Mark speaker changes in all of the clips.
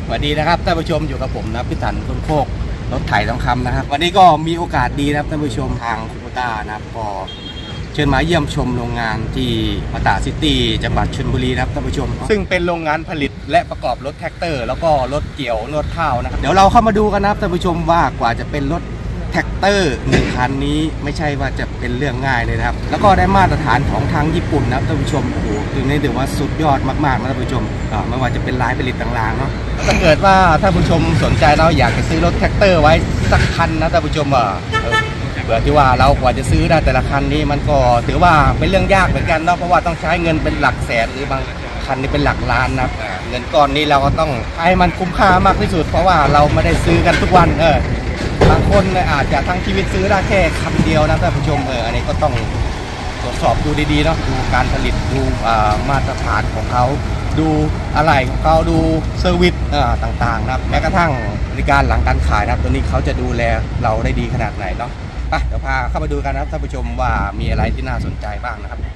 Speaker 1: สวัสดีนะครับท่านผู้ชมอยู่กับผมนะพี่ตันต้นโคกรถไถทองคำนะครับวันนี้ก็มีโอกาสดีนะครับท่านผู้ชมทางคูโบต้านะครับก็เชิญมาเยี่ยมชมโรงงานที่มาตาซิตี้จังหวัดชลบุรีนะครับท่านผู้ชมซึ่งเป็นโรงงานผลิตและประกอบรถแท็กเตอร์แล้วก็รถเกี่ยวรถข้าวนะครับเดี๋ยวเราเข้ามาดูกันนะครับท่านผู้ชมว่ากว่าจะเป็นรถแท็กเตอร์1คันนี้ไม่ใช่ว่าจะเป็นเรื่องง่ายเลยนะครับแล้วก็ได้มาตรฐานของทางญี่ปุ่นนะครับท่านผู้ชมโอ้โหถือได้ว่าสุดยอดมากๆนะท่านผู้ชมไม่ว่าจะเป็นลายผลิตต่างๆเนาะถ้าเกิดว่าท่านผู้ชมสนใจเราอยากจะซื้อรถแท็กเตอร์ไว้สักคันนะท่านผู้ชมเผื่อที่ว่าเรากว่าจะซื้อได้แต่ละคันนี้มันก็ถือว่าเป็นเรื่องยากเหมือนกันเนาะเพราะว่าต้องใช้เงินเป็นหลักแสนหรือบางคันนี้เป็นหลักล้านนะเงินก้อนนี้เราก็ต้องให้มันคุ้มค่ามากที่สุดเพราะว่าเราไม่ได้ซื้อกันทุกวันบางคนอาจจะทั้งชีวิตซื้อได้แค่คันเดียวนะท่านผู้ชมอันนี้ก็ต้องตรวจสอบดูดีๆเนาะดูการผลิตดูมาตรฐานของเขาดูอะไรของเขาดูเซอร์วิสต่างๆนะแม้กระทั่งบริการหลังการขายนะตัวนี้เขาจะดูแลเราได้ดีขนาดไหนเนาะไปเดี๋ยวพาเข้ามาดูกันนะครับท่านผู้ชมว่ามีอะไรที่น่าสนใจบ้างนะครับ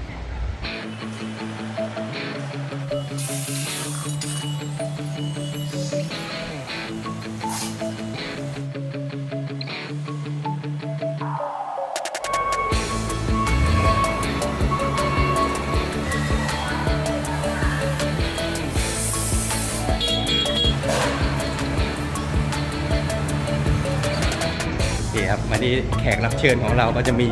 Speaker 1: ครับวันนี้แขกรับเชิญของเราก็จะมี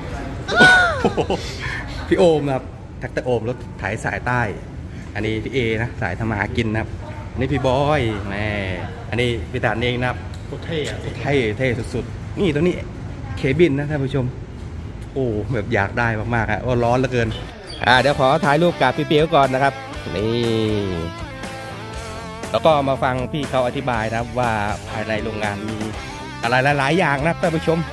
Speaker 1: พี่โอมนะครับแท็กเตอร์โอมรถไถสายใต้อันนี้พี่เอนะสายทำมาหากินนะครับอันนี้พี่บอยแม่อันนี้พี่ตานเองนะครับเท่สุดๆนี่ตัวนี้เคบินนะท่านผู้ชมโอ้แบบอยากได้มากๆอ่ะว่าร้อนเหลือเกินเดี๋ยวขอถ่ายรูปกับพี่เปียวก่อนนะครับนี่แล้วก็มาฟังพี่เขาอธิบายนะครับว่าภายในโรงงานมีอะไรหลายๆอย่างนะท่านผู้ชม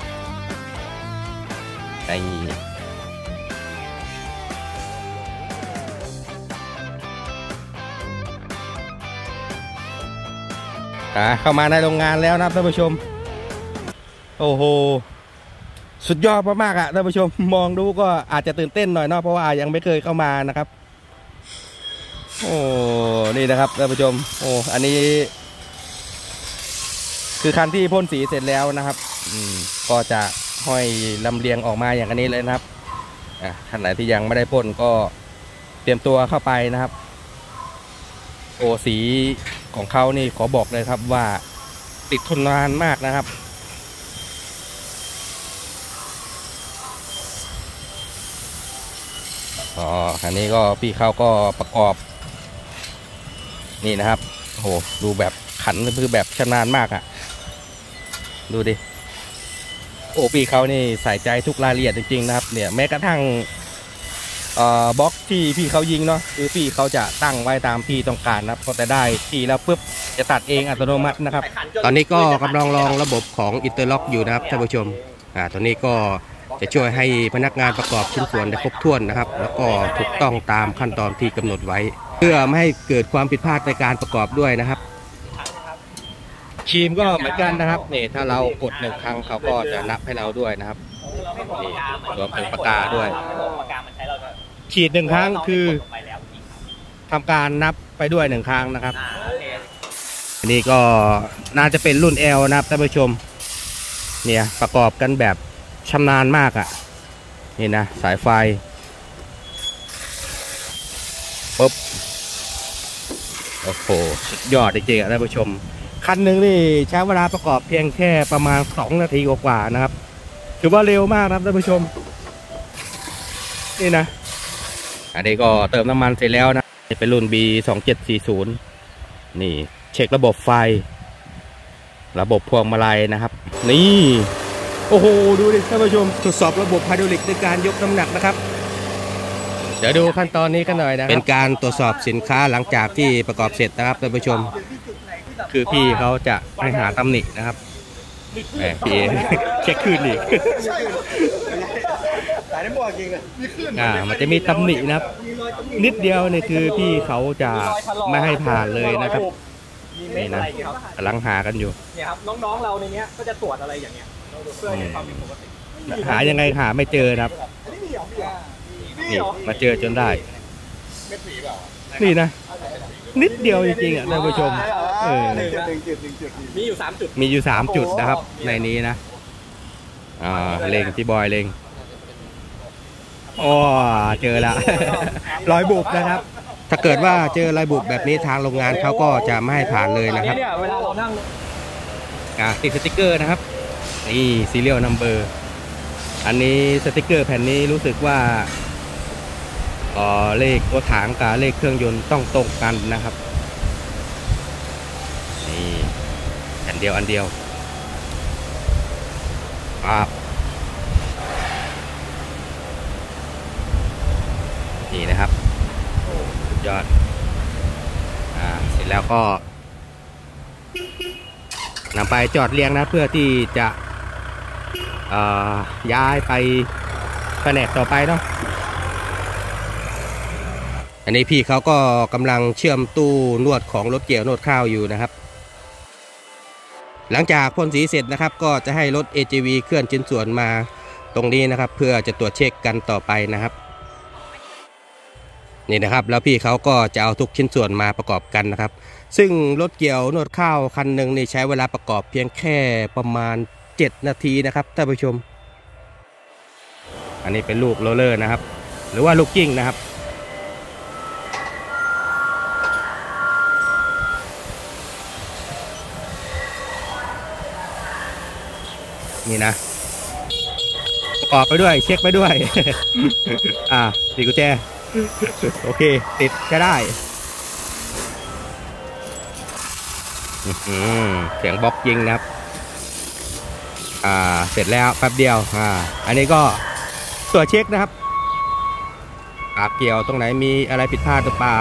Speaker 1: เข้ามาในโรงงานแล้วนะท่านผู้ชมโอ้โหสุดยอดมากๆอ่ะท่านผู้ชมมองดูก็อาจจะตื่นเต้นหน่อยเนาะเพราะว่ายังไม่เคยเข้ามานะครับโอ้นี่นะครับท่านผู้ชมโอ้อันนี้คือคันที่พ่นสีเสร็จแล้วนะครับก็จะห้อยลำเลียงออกมาอย่างนี้เลยนะครับท่านไหนที่ยังไม่ได้พ่นก็เตรียมตัวเข้าไปนะครับโอ้สีของเขานี่ขอบอกเลยครับว่าติดทนนานมากนะครับอันนี้ก็พี่เขาก็ประกอบนี่นะครับโอ้ดูแบบขันคือแบบชำนาญมากอ่ะดูดิโอ้พี่เขานี่ใส่ใจทุกรายละเอียดจริงๆนะครับเนี่ยแม้กระทั่งบล็อกที่พี่เขายิงเนาะคือพี่เขาจะตั้งไว้ตามที่ต้องการนะครับพอแต่ได้ที่แล้วปุ๊บจะตัดเองอัตโนมัตินะครับตอนนี้ก็กำลังลองระบบของอินเตอร์ล็อกอยู่นะครับท่านผู้ชมตอนนี้ก็จะช่วยให้พนักงานประกอบชิ้นส่วนได้ครบถ้วนนะครับแล้วก็ถูกต้องตามขั้นตอนที่กำหนดไว้เพื่อไม่ให้เกิดความผิดพลาดในการประกอบด้วยนะครับครีมก็เหมือนกันนะครับนี่ถ้าเรากด1 ครั้งเขาก็จะนับให้เราด้วยนะครับนี่รวมถึงปากกาด้วยขีด1 ครั้งคือทำการนับไปด้วย1 ครั้งนะครับอันนี้ก็น่าจะเป็นรุ่น L นะครับท่านผู้ชมเนี่ยประกอบกันแบบชำนาญมากอ่ะนี่นะสายไฟปุ๊บโอ้โหสุดยอดจริงๆท่านผู้ชมคันหนึ่งนี่ใช้เวลาประกอบเพียงแค่ประมาณ2 นาทีกว่าๆนะครับถือว่าเร็วมากครับท่านผู้ชมนี่นะอันนี้ก็เติมน้ำมันเสร็จแล้วนะเป็นรุ่น B2740นี่เช็คระบบไฟระบบพวงมาลัยนะครับนี่โอ้โหดูดิท่านผู้ชมตรวจสอบระบบไฮดรอลิกในการยกน้ำหนักนะครับเดี๋ยวดูขั้นตอนนี้กันหน่อยนะเป็นการตรวจสอบสินค้าหลังจากที่ประกอบเสร็จนะครับท่านผู้ชมคือพี่เขาจะให้หาตำหนินะครับพี่เช็คคืนอีกมันจะมีตำหนินะครับนิดเดียวนี่คือพี่เขาจะไม่ให้ผ่านเลยนะครับนี่นะกำลังหากันอยู่เนี่ยครับน้องๆเราในนี้ก็จะตรวจอะไรอย่างเงี้ยเพื่อให้ความเป็นปกติหายังไงหาไม่เจอครับนี่มาเจอจนได้นี่นะนิดเดียวจริงๆอ่ะท่านผู้ชม 1 จุดมีอยู่ 3 จุดนะครับในนี้นะเล็งพี่บอยเล็งโอ้เจอละ รอยบุบนะครับถ้าเกิดว่าเจอรอยบุบแบบนี้ทางโรงงานเขาก็จะไม่ให้ผ่านเลยนะครับเวลาเรานั่งติดสติ๊กเกอร์นะครับนี่ serial number อันนี้สติ๊กเกอร์แผ่นนี้รู้สึกว่าเลขตัวถังกับเลขเครื่องยนต์ต้องตรงกันนะครับนี่อันเดียวครับนี่นะครับสุดยอดเสร็จแล้วก็นำไปจอดเรียงนะเพื่อที่จะย้ายไปแผนกต่อไปเนาะอันนี้พี่เขาก็กำลังเชื่อมตู้นวดของรถเกี่ยวนวดข้าวอยู่นะครับหลังจากพ่นสีเสร็จนะครับก็จะให้รถ AGV เคลื่อนชิ้นส่วนมาตรงนี้นะครับเพื่อจะตรวจเช็คกันต่อไปนะครับนี่นะครับแล้วพี่เขาก็จะเอาทุกชิ้นส่วนมาประกอบกันนะครับซึ่งรถเกี่ยวนวดข้าวคันหนึ่งนี่ใช้เวลาประกอบเพียงแค่ประมาณ7 นาทีนะครับท่านผู้ชมอันนี้เป็นลูกโรลเลอร์นะครับหรือว่าลูกกิ้งนะครับนี่นะประกอบไปด้วยเช็คไปด้วย ติดกุญแจโอเคติดก็ได้เสียงบล็อกยิงนะครับเสร็จแล้วแป๊บเดียวอันนี้ก็ตรวจเช็คนะครับเกี่ยวตรงไหนมีอะไรผิดพลาดหรือเปล่า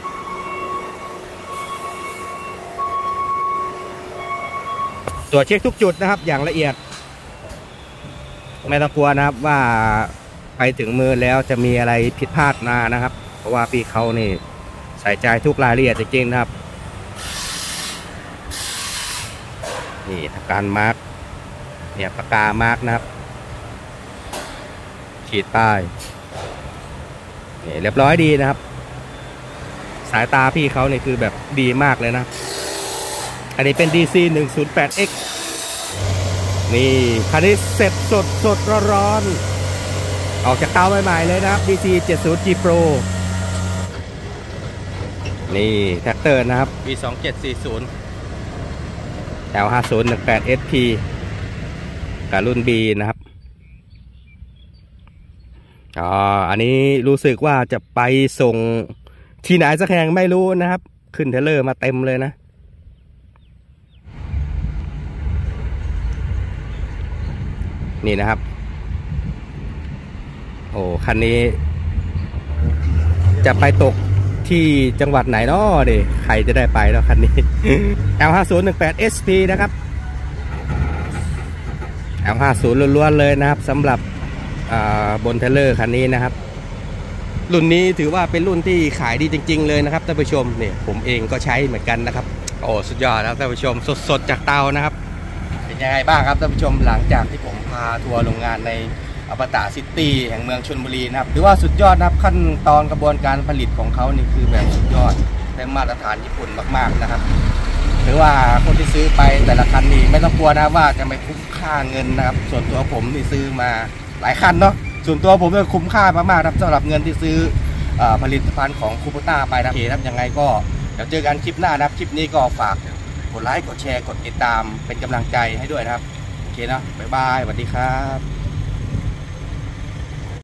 Speaker 1: ตรวจเช็คทุกจุดนะครับอย่างละเอียดไม่ต้องกลัวนะครับว่าไปถึงมือแล้วจะมีอะไรผิดพลาดมานะครับเพราะว่าพี่เขานี่ใส่ใจทุกรายละเอียดจริงๆนะครับนี่ทำการมาร์กเนี่ยปากกามาร์กนะครับขีดป้ายนี่เรียบร้อยดีนะครับสายตาพี่เขานี่คือแบบดีมากเลยนะอันนี้เป็น DC 108X นี่คันนี้เสร็จสดร้อนออกจากเตาใหม่ๆเลยนะครับ DC 70G Pro นี่แท็กเตอร์นะครับ V2740 L5018SP กับรุ่น B นะครับอันนี้รู้สึกว่าจะไปส่งที่ไหนสักแห่งไม่รู้นะครับขึ้นเทรลเลอร์มาเต็มเลยนะนี่นะครับโอ้คันนี้จะไปตกที่จังหวัดไหนเนาะดิใครจะได้ไปแล้วคันนี้ L5018SP นะครับ L50 ล้วนๆเลยนะครับสำหรับบนเทรลเลอร์คันนี้นะครับรุ่นนี้ถือว่าเป็นรุ่นที่ขายดีจริงๆเลยนะครับท่านผู้ชมเนี่ยผมเองก็ใช้เหมือนกันนะครับโอ้สุดยอดครับท่านผู้ชมสดๆจากเตานะครับเป็นยังไงบ้างครับท่านผู้ชมหลังจากที่ผมพาทัวร์โรงงานในอมตะซิตี้แห่งเมืองชลบุรีนะครับถือว่าสุดยอดนะครับขั้นตอนกระบวนการผลิตของเขานี่คือแบบสุดยอดได้มาตรฐานญี่ปุ่นมากๆนะครับถือว่าคนที่ซื้อไปแต่ละคันนี่ไม่ต้องกลัวนะว่าจะไม่คุ้มค่าเงินนะครับส่วนตัวผมนี่ซื้อมาหลายคันเนาะส่วนตัวผมเนี่ยคุ้มค่ามากๆครับสำหรับเงินที่ซื้อผลิตภัณฑ์ของคูโบต้าไปนะโอเคครับยังไงก็เดี๋ยวเจอกันคลิปหน้านะครับคลิปนี้ก็ฝากกดไลค์กดแชร์กดติดตามเป็นกำลังใจให้ด้วยนะครับโอเคนะบ๊ายบายสวัสดีครับ